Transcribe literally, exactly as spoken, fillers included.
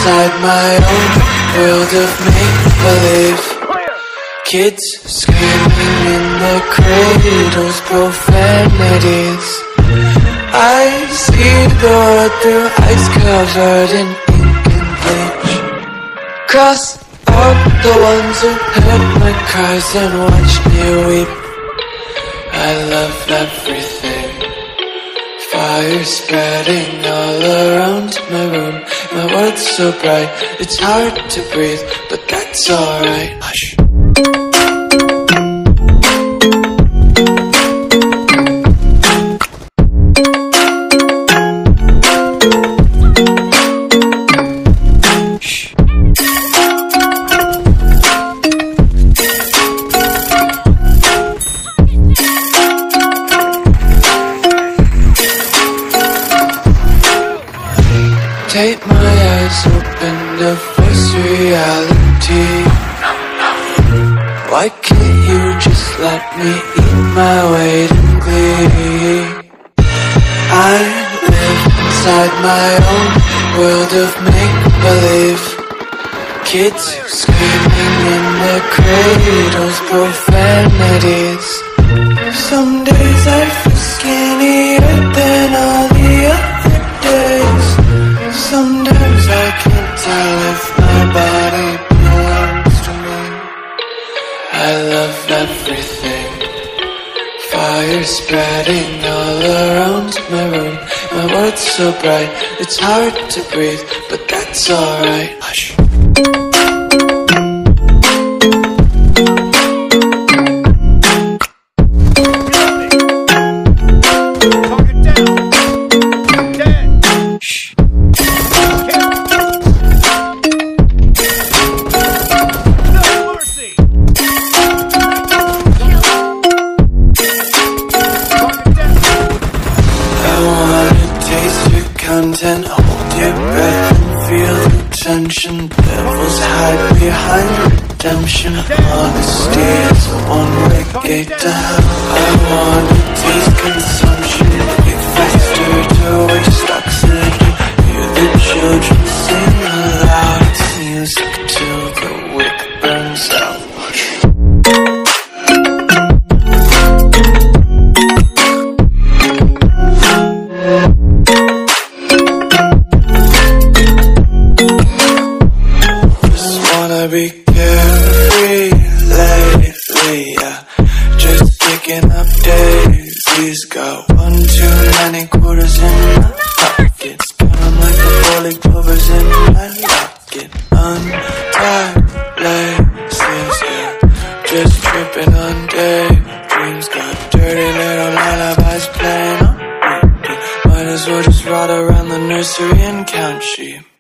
inside my own world of make-believe. Kids screaming in their cradles, profanities. I see the world through ice covered in ink and bleach. Cross out the ones who heard my cries and watched me weep. I love everything. Fire spreading all around my room. My world's so bright, it's hard to breathe, but that's alright. Hush. Take my eyes open to face reality. Why can't you just let me eat my weight in glee? I live inside my own world of make-believe. Kids screaming in their cradles, profanities. Some days I feel skinnier than all the other days. Sometimes I can't tell if my body belongs to me. I love everything. Fire spreading all around my room. My world's so bright, it's hard to breathe, but that's alright. Hush. Content, hold your breath and feel the tension. Devils hide behind redemption. Honesty is a one-way gate to hell. I wanna taste consumption, get faster to waste oxygen. Hear the children sing aloud. It's music till the wick burns out. Be carefree lately, yeah. Just picking up daisies. Got one too many quarters in my pockets. Got 'em like the four-leaf clovers in my locket. Untied laces, yeah. Just tripping on daydreams. Got dirty little lullabies playing on repeat. Might as well just ride around the nursery and count sheep.